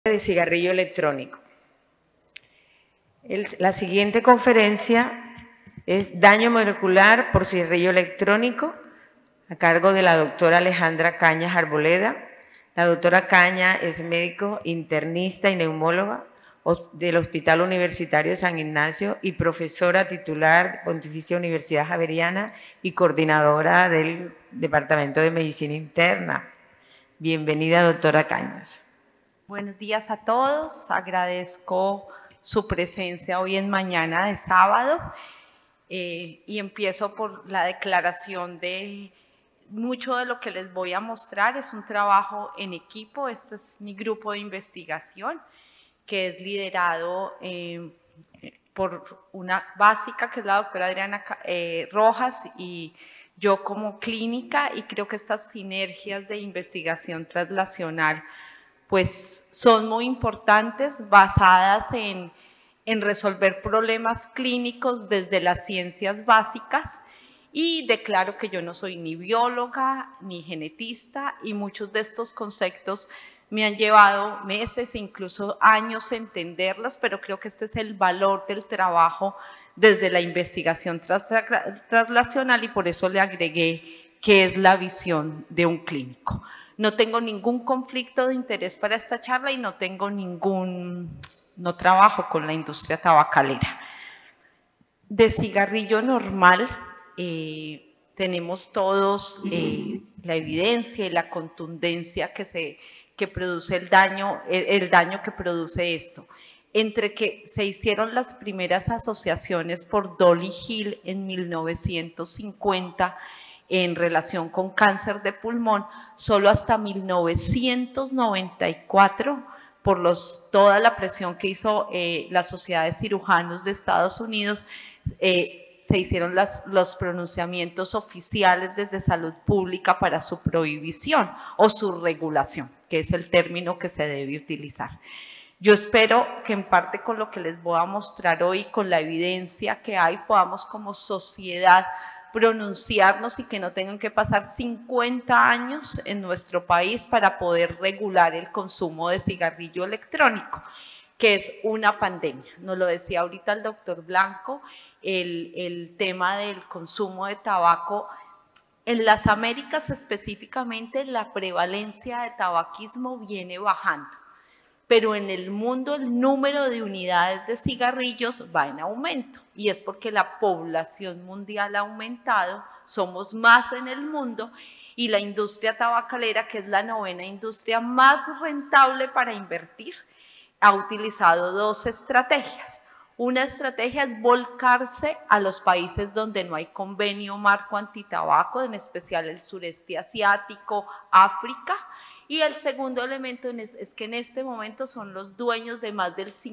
de cigarrillo electrónico. La siguiente conferencia es Daño molecular por cigarrillo electrónico, a cargo de la doctora Alejandra Cañas Arboleda. La doctora Cañas es médico internista y neumóloga del Hospital Universitario San Ignacio y profesora titular de Pontificia Universidad Javeriana y coordinadora del Departamento de Medicina Interna. Bienvenida, doctora Cañas. Buenos días a todos, agradezco su presencia hoy en mañana de sábado y empiezo por la declaración de mucho de lo que les voy a mostrar. Es un trabajo en equipo, este es mi grupo de investigación que es liderado por una básica que es la doctora Adriana Rojas y yo como clínica, y creo que estas sinergias de investigación translacional pues son muy importantes, basadas en resolver problemas clínicos desde las ciencias básicas, y declaro que yo no soy ni bióloga ni genetista y muchos de estos conceptos me han llevado meses e incluso años entenderlos, pero creo que este es el valor del trabajo desde la investigación translacional y por eso le agregué que es la visión de un clínico. No tengo ningún conflicto de interés para esta charla y no trabajo con la industria tabacalera. De cigarrillo normal tenemos todos la evidencia y la contundencia que produce el daño que produce esto. Entre que se hicieron las primeras asociaciones por Dolly Hill en 1950 en relación con cáncer de pulmón, solo hasta 1994, por toda la presión que hizo la Sociedad de Cirujanos de Estados Unidos, se hicieron los pronunciamientos oficiales desde Salud Pública para su prohibición o su regulación, que es el término que se debe utilizar. Yo espero que en parte con lo que les voy a mostrar hoy, con la evidencia que hay, podamos como sociedad pronunciarnos y que no tengan que pasar 50 años en nuestro país para poder regular el consumo de cigarrillo electrónico, que es una pandemia. Nos lo decía ahorita el doctor Blanco, el tema del consumo de tabaco. En las Américas específicamente la prevalencia de tabaquismo viene bajando, pero en el mundo el número de unidades de cigarrillos va en aumento, y es porque la población mundial ha aumentado, somos más en el mundo, y la industria tabacalera, que es la novena industria más rentable para invertir, ha utilizado dos estrategias. Una estrategia es volcarse a los países donde no hay convenio marco antitabaco, en especial el sureste asiático, África. Y el segundo elemento es que en este momento son los dueños de más del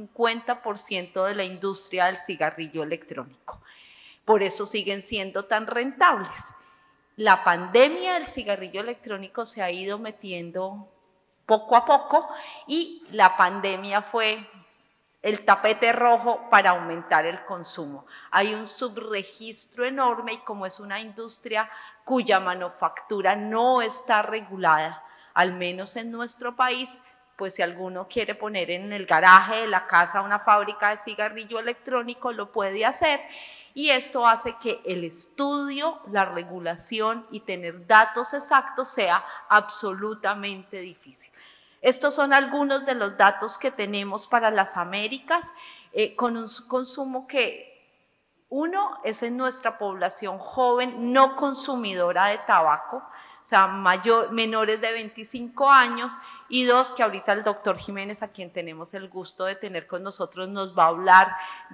50% de la industria del cigarrillo electrónico. Por eso siguen siendo tan rentables. La pandemia del cigarrillo electrónico se ha ido metiendo poco a poco y la pandemia fue el tapete rojo para aumentar el consumo. Hay un subregistro enorme y como es una industria cuya manufactura no está regulada, al menos en nuestro país, pues si alguno quiere poner en el garaje de la casa una fábrica de cigarrillo electrónico, lo puede hacer, y esto hace que el estudio, la regulación y tener datos exactos sea absolutamente difícil. Estos son algunos de los datos que tenemos para las Américas, con un consumo que, uno, es en nuestra población joven no consumidora de tabaco, o sea, menores de 25 años, y dos, que ahorita el doctor Jiménez, a quien tenemos el gusto de tener con nosotros, nos va a hablar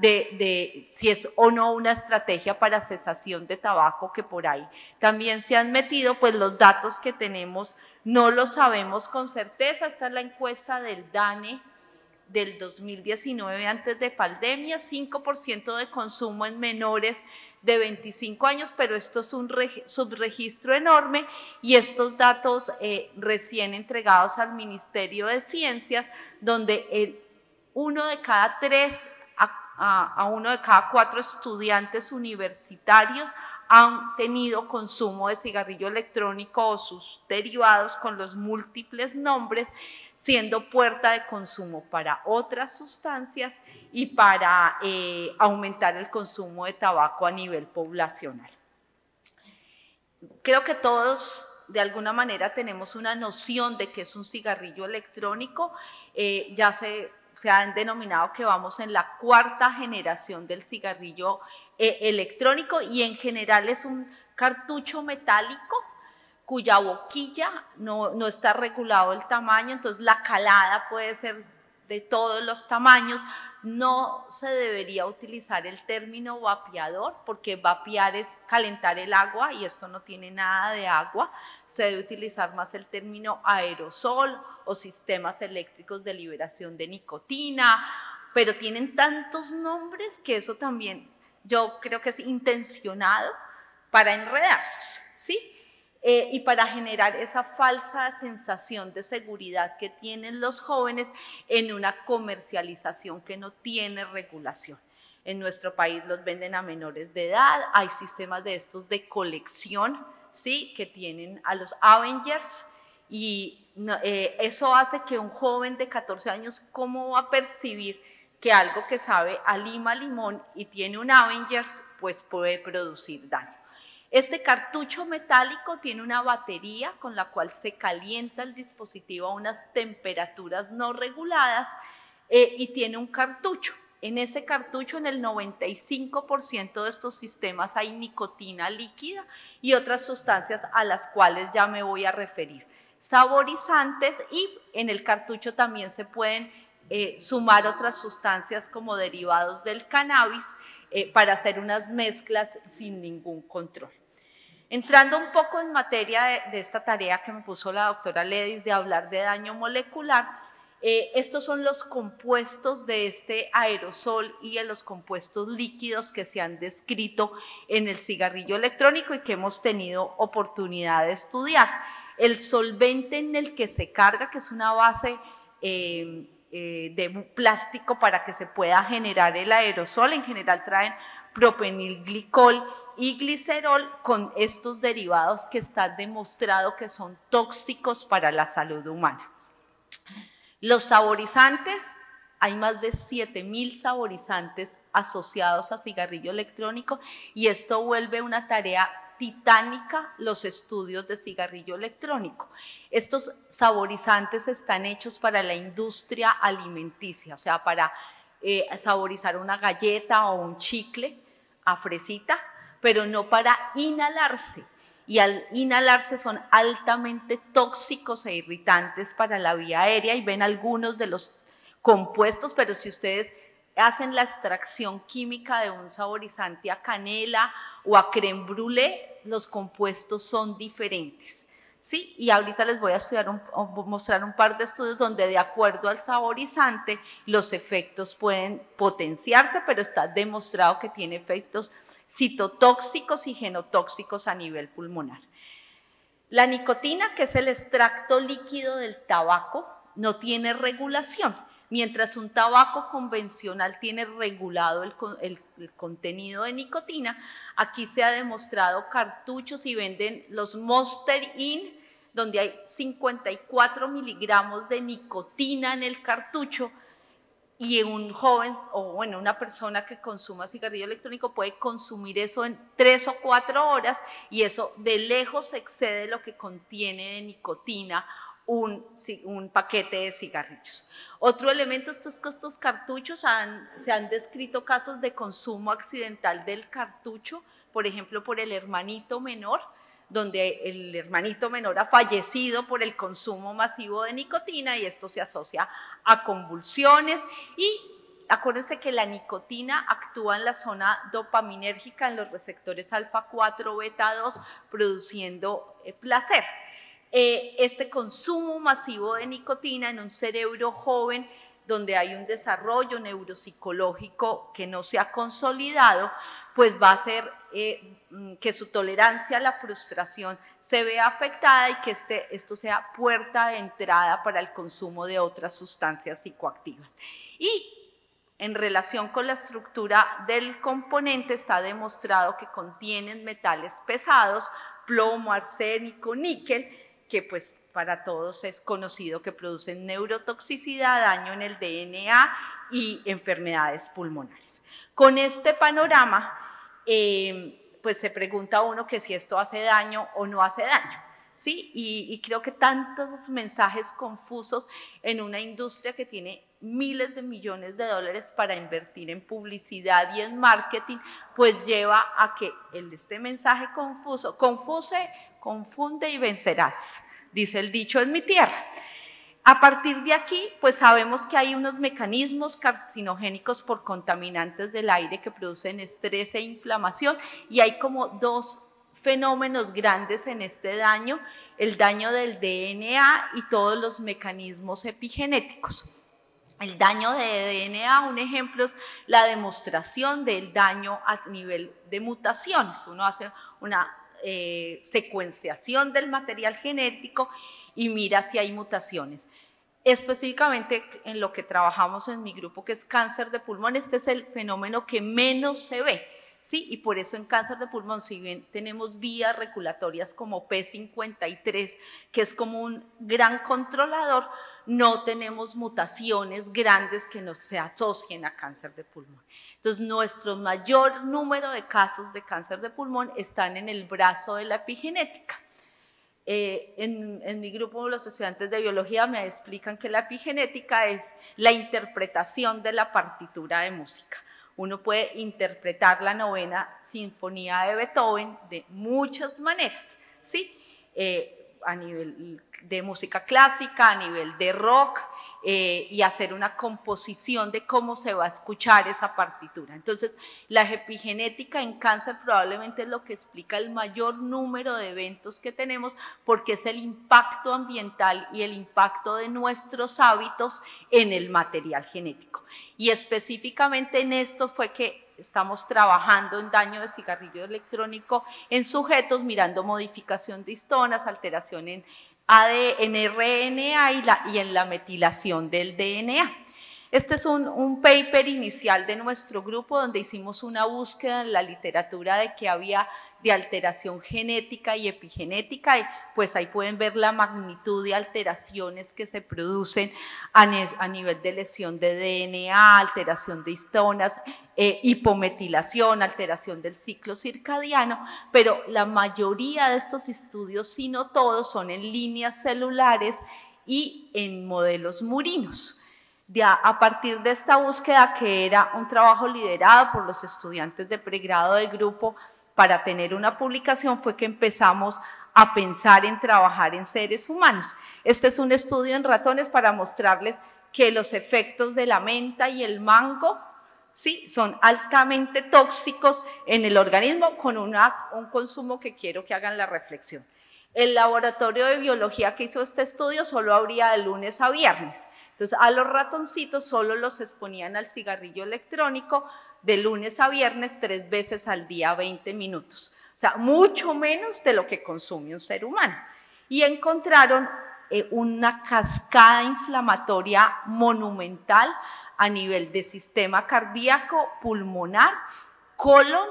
de si es o no una estrategia para cesación de tabaco, que por ahí también se han metido. Pues los datos que tenemos no los sabemos con certeza. Esta es la encuesta del DANE del 2019 antes de pandemia, 5% de consumo en menores de 25 años, pero esto es un subregistro enorme, y estos datos recién entregados al Ministerio de Ciencias, donde uno de cada 3 a uno de cada 4 estudiantes universitarios han tenido consumo de cigarrillo electrónico o sus derivados con los múltiples nombres, siendo puerta de consumo para otras sustancias y para aumentar el consumo de tabaco a nivel poblacional. Creo que todos de alguna manera tenemos una noción de qué es un cigarrillo electrónico. Ya se han denominado que vamos en la cuarta generación del cigarrillo electrónico, y en general es un cartucho metálico cuya boquilla no está regulado el tamaño, entonces la calada puede ser de todos los tamaños. No se debería utilizar el término vapeador, porque vapear es calentar el agua y esto no tiene nada de agua. Se debe utilizar más el término aerosol o sistemas eléctricos de liberación de nicotina, pero tienen tantos nombres que eso también yo creo que es intencionado para enredarlos, ¿sí? Y para generar esa falsa sensación de seguridad que tienen los jóvenes en una comercialización que no tiene regulación. En nuestro país los venden a menores de edad, hay sistemas de estos de colección, ¿sí? Que tienen a los Avengers, y eso hace que un joven de 14 años, ¿cómo va a percibir que algo que sabe a lima, limón y tiene un Avengers, pues puede producir daño? Este cartucho metálico tiene una batería con la cual se calienta el dispositivo a unas temperaturas no reguladas y tiene un cartucho. En ese cartucho, en el 95% de estos sistemas hay nicotina líquida y otras sustancias a las cuales ya me voy a referir. Saborizantes, y en el cartucho también se pueden sumar otras sustancias como derivados del cannabis para hacer unas mezclas sin ningún control. Entrando un poco en materia de esta tarea que me puso la doctora Ledis de hablar de daño molecular, estos son los compuestos de este aerosol y de los compuestos líquidos que se han descrito en el cigarrillo electrónico y que hemos tenido oportunidad de estudiar. El solvente en el que se carga, que es una base de plástico para que se pueda generar el aerosol, en general traen propenilglicol y glicerol con estos derivados que está demostrado que son tóxicos para la salud humana. Los saborizantes, hay más de 7.000 saborizantes asociados a cigarrillo electrónico, y esto vuelve una tarea titánica los estudios de cigarrillo electrónico. Estos saborizantes están hechos para la industria alimenticia, o sea, para saborizar una galleta o un chicle a fresita, pero no para inhalarse, y al inhalarse son altamente tóxicos e irritantes para la vía aérea, y ven algunos de los compuestos, pero si ustedes hacen la extracción química de un saborizante a canela o a crème brûlée, los compuestos son diferentes, ¿sí? Y ahorita les voy a mostrar un par de estudios donde de acuerdo al saborizante los efectos pueden potenciarse, pero está demostrado que tiene efectos citotóxicos y genotóxicos a nivel pulmonar. La nicotina, que es el extracto líquido del tabaco, no tiene regulación. Mientras un tabaco convencional tiene regulado el contenido de nicotina, aquí se ha demostrado cartuchos y venden los Monster In, donde hay 54 miligramos de nicotina en el cartucho, y un joven o bueno, una persona que consuma cigarrillo electrónico puede consumir eso en 3 o 4 horas, y eso de lejos excede lo que contiene de nicotina un paquete de cigarrillos. Otro elemento es que estos cartuchos se han descrito casos de consumo accidental del cartucho, por ejemplo, por el hermanito menor, donde el hermanito menor ha fallecido por el consumo masivo de nicotina, y esto se asocia a convulsiones. Y acuérdense que la nicotina actúa en la zona dopaminérgica, en los receptores alfa 4, beta 2, produciendo placer. Este consumo masivo de nicotina en un cerebro joven donde hay un desarrollo neuropsicológico que no se ha consolidado, pues va a hacer que su tolerancia a la frustración se vea afectada, y que esto sea puerta de entrada para el consumo de otras sustancias psicoactivas. Y En relación con la estructura del componente, está demostrado que contienen metales pesados, plomo, arsénico, níquel, que pues para todos es conocido que producen neurotoxicidad, daño en el DNA y enfermedades pulmonares. Con este panorama, pues se pregunta uno que si esto hace daño o no hace daño. ¿Sí? Y creo que tantos mensajes confusos en una industria que tiene miles de millones de dólares para invertir en publicidad y en marketing, pues lleva a que este mensaje confuso, confunde y vencerás, dice el dicho en mi tierra. A partir de aquí, pues sabemos que hay unos mecanismos carcinogénicos por contaminantes del aire que producen estrés e inflamación, y hay como dos fenómenos grandes en este daño: el daño del DNA y todos los mecanismos epigenéticos. El daño de DNA, un ejemplo es la demostración del daño a nivel de mutaciones. Uno hace una secuenciación del material genético y mira si hay mutaciones. Específicamente en lo que trabajamos en mi grupo, que es cáncer de pulmón, este es el fenómeno que menos se ve. ¿Sí? Y por eso en cáncer de pulmón, si bien tenemos vías regulatorias como P53, que es como un gran controlador, no tenemos mutaciones grandes que no se asocien a cáncer de pulmón. Entonces, nuestro mayor número de casos de cáncer de pulmón están en el brazo de la epigenética. En mi grupo, los estudiantes de biología me explican que la epigenética es la interpretación de la partitura de música. Uno puede interpretar la novena sinfonía de Beethoven de muchas maneras, ¿sí? A nivel de música clásica, a nivel de rock, y hacer una composición de cómo se va a escuchar esa partitura. Entonces, la epigenética en cáncer probablemente es lo que explica el mayor número de eventos que tenemos, porque es el impacto ambiental y el impacto de nuestros hábitos en el material genético. Y específicamente en esto fue que estamos trabajando en daño de cigarrillo electrónico en sujetos, mirando modificación de histonas, alteración en RNA y en la metilación del DNA. Este es un paper inicial de nuestro grupo donde hicimos una búsqueda en la literatura de qué había de alteración genética y epigenética, y pues ahí pueden ver la magnitud de alteraciones que se producen a nivel de lesión de DNA, alteración de histonas, hipometilación, alteración del ciclo circadiano, pero la mayoría de estos estudios, si no todos, son en líneas celulares y en modelos murinos. A partir de esta búsqueda, que era un trabajo liderado por los estudiantes de pregrado del grupo para tener una publicación, fue que empezamos a pensar en trabajar en seres humanos. Este es un estudio en ratones para mostrarles que los efectos de la menta y el mango, ¿sí?, son altamente tóxicos en el organismo, con un consumo que quiero que hagan la reflexión. El laboratorio de biología que hizo este estudio solo abría de lunes a viernes. Entonces, a los ratoncitos solo los exponían al cigarrillo electrónico de lunes a viernes 3 veces al día, 20 minutos. O sea, mucho menos de lo que consume un ser humano. Y encontraron una cascada inflamatoria monumental a nivel de sistema cardíaco, pulmonar, colon,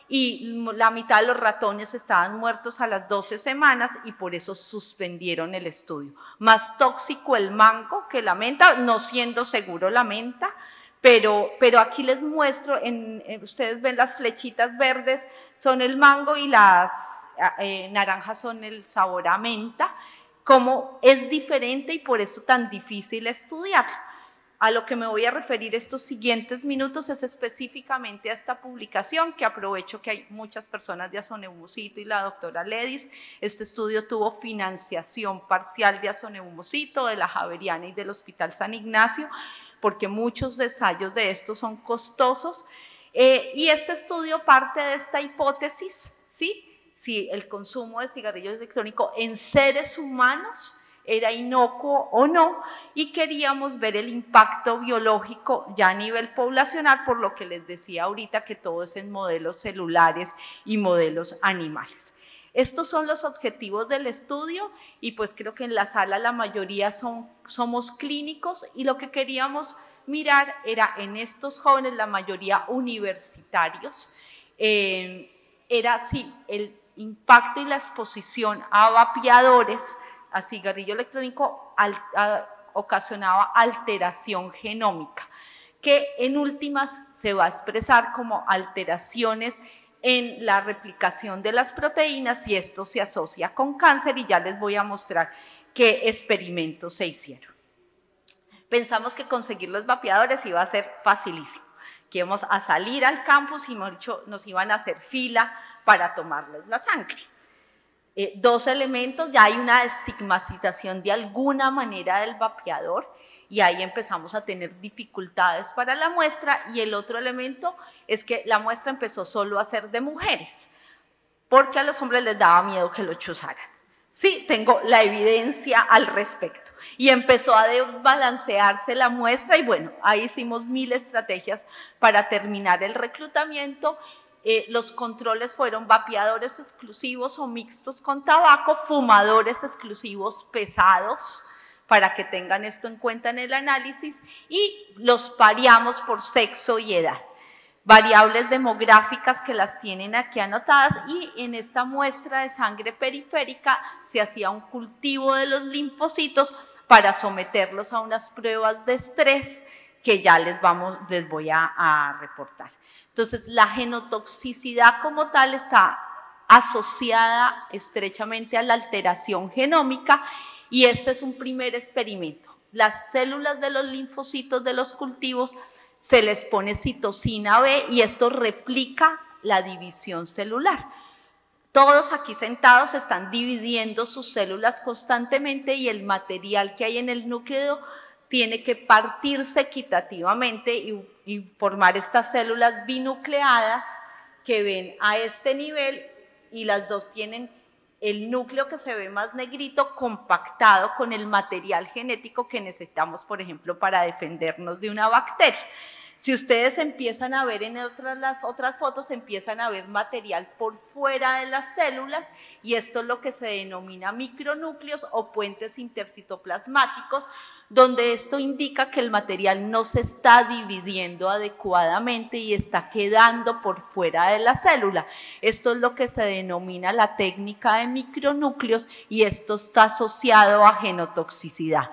y la mitad de los ratones estaban muertos a las 12 semanas y por eso suspendieron el estudio. Más tóxico el mango que la menta, no siendo seguro la menta, pero aquí les muestro, ustedes ven las flechitas verdes son el mango y las naranjas son el sabor a menta, cómo es diferente y por eso tan difícil estudiar. A lo que me voy a referir estos siguientes minutos es específicamente a esta publicación, que aprovecho que hay muchas personas de Azoneumocito y la doctora Ledis. Este estudio tuvo financiación parcial de Azoneumocito, de la Javeriana y del Hospital San Ignacio, porque muchos ensayos de estos son costosos. Y este estudio parte de esta hipótesis, ¿sí? Si el consumo de cigarrillos electrónicos en seres humanos era inocuo o no, y queríamos ver el impacto biológico ya a nivel poblacional, por lo que les decía ahorita que todo es en modelos celulares y modelos animales. Estos son los objetivos del estudio y pues creo que en la sala la mayoría somos clínicos y lo que queríamos mirar era en estos jóvenes, la mayoría universitarios, era sí, el impacto y la exposición a vapeadores, a cigarrillo electrónico, ocasionaba alteración genómica, que en últimas se va a expresar como alteraciones en la replicación de las proteínas, y esto se asocia con cáncer, y ya les voy a mostrar qué experimentos se hicieron. Pensamos que conseguir los vapeadores iba a ser facilísimo, que íbamos a salir al campus y nos iban a hacer fila para tomarles la sangre. Dos elementos, ya hay una estigmatización de alguna manera del vapeador, y ahí empezamos a tener dificultades para la muestra, y el otro elemento es que la muestra empezó solo a ser de mujeres, porque a los hombres les daba miedo que lo chuzaran. Sí, tengo la evidencia al respecto. Y empezó a desbalancearse la muestra, y bueno, ahí hicimos 1000 estrategias para terminar el reclutamiento. Los controles fueron vapeadores exclusivos o mixtos con tabaco, fumadores exclusivos pesados, para que tengan esto en cuenta en el análisis, y los pareamos por sexo y edad. Variables demográficas que las tienen aquí anotadas, y en esta muestra de sangre periférica se hacía un cultivo de los linfocitos para someterlos a unas pruebas de estrés que ya les voy a reportar. Entonces, la genotoxicidad como tal está asociada estrechamente a la alteración genómica, y este es un primer experimento. Las células de los linfocitos de los cultivos se les pone citosina B, y esto replica la división celular. Todos aquí sentados están dividiendo sus células constantemente, y el material que hay en el núcleo tiene que partirse equitativamente y formar estas células binucleadas que ven a este nivel, y las dos tienen el núcleo que se ve más negrito compactado con el material genético que necesitamos, por ejemplo, para defendernos de una bacteria. Si ustedes empiezan a ver en las otras fotos, empiezan a ver material por fuera de las células, y esto es lo que se denomina micronúcleos o puentes intercitoplasmáticos, donde esto indica que el material no se está dividiendo adecuadamente y está quedando por fuera de la célula. Esto es lo que se denomina la técnica de micronúcleos, y esto está asociado a genotoxicidad.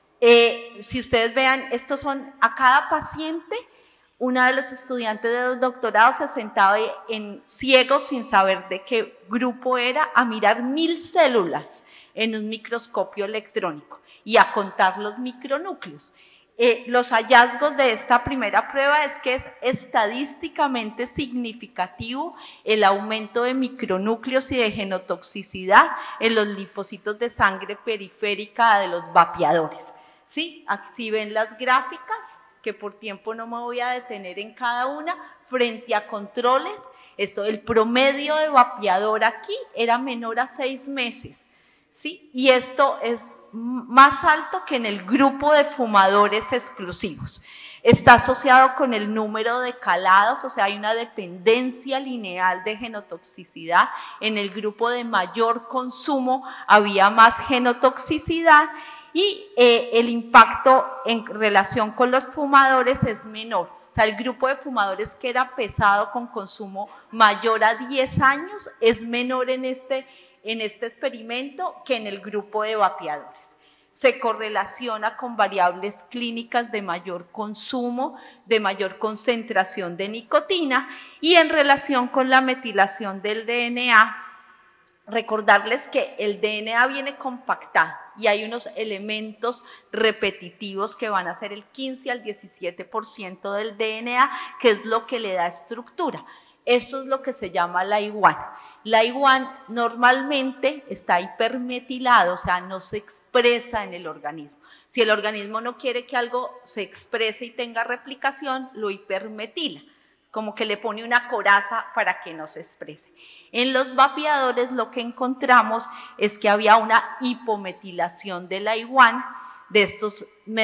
Si ustedes vean, estos son a cada paciente. Una de los estudiantes de doctorado se sentaba en ciego, sin saber de qué grupo era, a mirar 1000 células en un microscopio electrónico y a contar los micronúcleos. Los hallazgos de esta primera prueba es que es estadísticamente significativo el aumento de micronúcleos y de genotoxicidad en los linfocitos de sangre periférica de los vapeadores. ¿Sí? Aquí ven las gráficas, que por tiempo no me voy a detener en cada una, frente a controles. El promedio de vapeador aquí era menor a 6 meses. ¿Sí? Y esto es más alto que en el grupo de fumadores exclusivos. Está asociado con el número de calados, o sea, hay una dependencia lineal de genotoxicidad. En el grupo de mayor consumo había más genotoxicidad, y el impacto en relación con los fumadores es menor. O sea, el grupo de fumadores que era pesado con consumo mayor a 10 años es menor en este experimento que en el grupo de vapeadores. Se correlaciona con variables clínicas de mayor consumo, de mayor concentración de nicotina, y en relación con la metilación del DNA, recordarles que el DNA viene compactado y hay unos elementos repetitivos que van a ser el 15 al 17% del DNA, que es lo que le da estructura. Eso es lo que se llama la I1. La I1 normalmente está hipermetilado, o sea, no se expresa en el organismo. Si el organismo no quiere que algo se exprese y tenga replicación, lo hipermetila, como que le pone una coraza para que no se exprese. En los vapeadores lo que encontramos es que había una hipometilación de la I1, de estos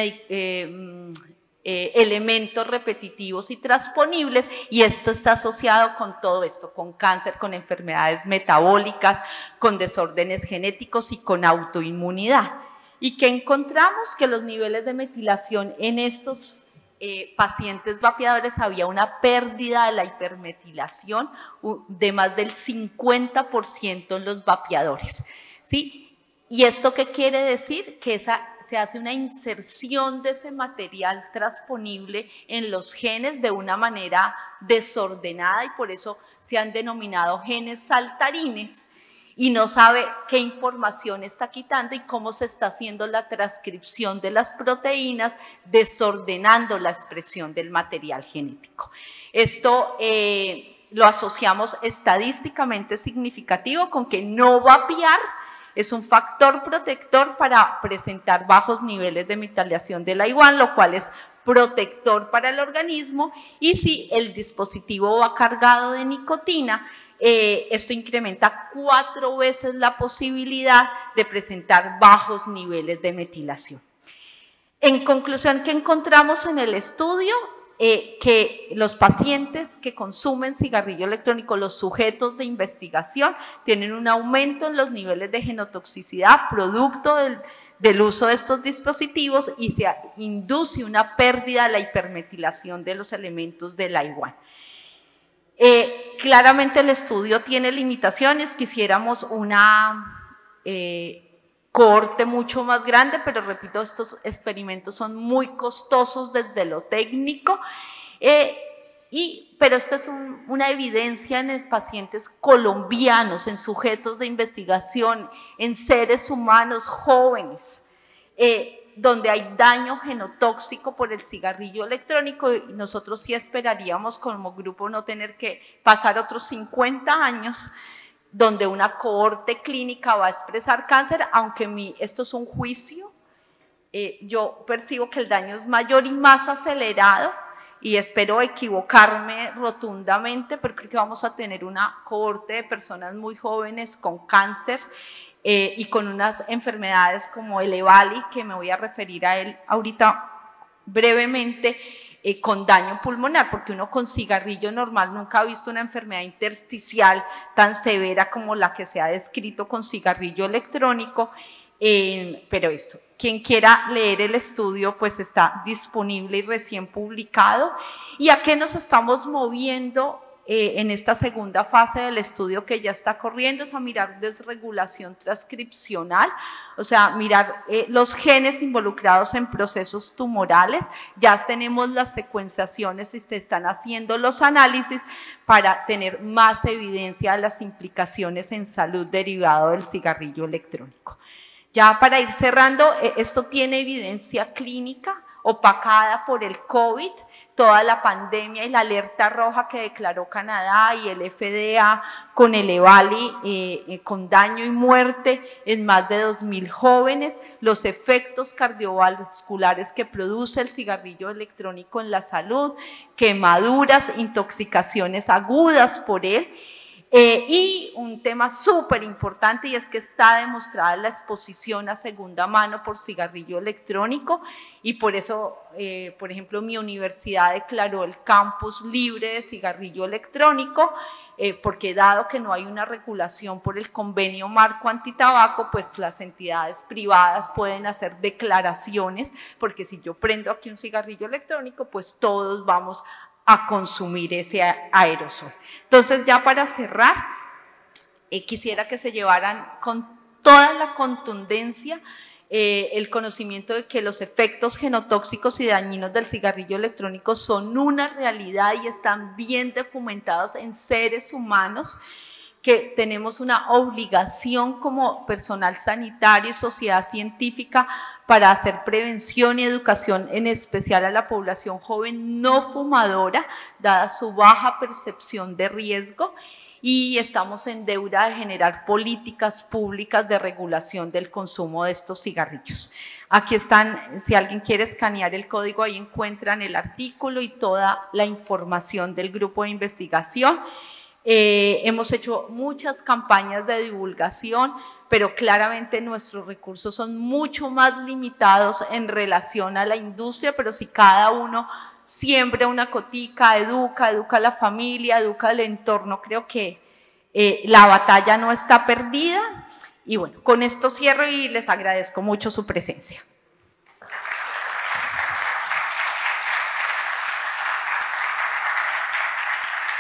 elementos repetitivos y transponibles, y esto está asociado con todo esto, con cáncer, con enfermedades metabólicas, con desórdenes genéticos y con autoinmunidad. Y que encontramos que los niveles de metilación en estos pacientes vapeadores había una pérdida de la hipermetilación de más del 50% en los vapeadores, ¿sí? ¿Y esto qué quiere decir? Que se hace una inserción de ese material transponible en los genes de una manera desordenada y por eso se han denominado genes saltarines y no sabe qué información está quitando y cómo se está haciendo la transcripción de las proteínas, desordenando la expresión del material genético. Esto lo asociamos estadísticamente significativo con que no vapear es un factor protector para presentar bajos niveles de metilación de la IWAN, lo cual es protector para el organismo, y si el dispositivo va cargado de nicotina, esto incrementa 4 veces la posibilidad de presentar bajos niveles de metilación. En conclusión, ¿qué encontramos en el estudio? Que los pacientes que consumen cigarrillo electrónico, los sujetos de investigación, tienen un aumento en los niveles de genotoxicidad producto del uso de estos dispositivos y se induce una pérdida de la hipermetilación de los elementos de la IWAN. Claramente el estudio tiene limitaciones, quisiéramos una cohorte mucho más grande, pero repito, estos experimentos son muy costosos desde lo técnico, pero esta es una evidencia en pacientes colombianos, en sujetos de investigación, en seres humanos jóvenes, donde hay daño genotóxico por el cigarrillo electrónico, y nosotros sí esperaríamos como grupo no tener que pasar otros 50 años donde una cohorte clínica va a expresar cáncer, aunque esto es un juicio, yo percibo que el daño es mayor y más acelerado, y espero equivocarme rotundamente, pero creo que vamos a tener una cohorte de personas muy jóvenes con cáncer y con unas enfermedades como el EVALI, que me voy a referir a él ahorita brevemente, con daño pulmonar, porque uno con cigarrillo normal nunca ha visto una enfermedad intersticial tan severa como la que se ha descrito con cigarrillo electrónico, pero esto, quien quiera leer el estudio pues está disponible y recién publicado. ¿Y a qué nos estamos moviendo en esta segunda fase del estudio que ya está corriendo? Es a mirar desregulación transcripcional, o sea, mirar los genes involucrados en procesos tumorales. Ya tenemos las secuenciaciones y se están haciendo los análisis para tener más evidencia de las implicaciones en salud derivado del cigarrillo electrónico. Ya para ir cerrando, esto tiene evidencia clínica opacada por el COVID, toda la pandemia y la alerta roja que declaró Canadá y el FDA con el EVALI, con daño y muerte en más de 2.000 jóvenes, los efectos cardiovasculares que produce el cigarrillo electrónico en la salud, quemaduras, intoxicaciones agudas por él. Y un tema súper importante, y es que está demostrada la exposición a segunda mano por cigarrillo electrónico, y por eso, por ejemplo, mi universidad declaró el campus libre de cigarrillo electrónico, porque dado que no hay una regulación por el convenio marco antitabaco, pues las entidades privadas pueden hacer declaraciones, porque si yo prendo aquí un cigarrillo electrónico, pues todos vamos a consumir ese aerosol. Entonces, ya para cerrar, quisiera que se llevaran con toda la contundencia el conocimiento de que los efectos genotóxicos y dañinos del cigarrillo electrónico son una realidad y están bien documentados en seres humanos, que tenemos una obligación como personal sanitario y sociedad científica para hacer prevención y educación, en especial a la población joven no fumadora, dada su baja percepción de riesgo, y estamos en deuda de generar políticas públicas de regulación del consumo de estos cigarrillos. Aquí están, si alguien quiere escanear el código, ahí encuentran el artículo y toda la información del grupo de investigación. Hemos hecho muchas campañas de divulgación, pero claramente nuestros recursos son mucho más limitados en relación a la industria, pero si cada uno siembra una cotica, educa a la familia, educa al entorno, creo que la batalla no está perdida. Y bueno, con esto cierro y les agradezco mucho su presencia.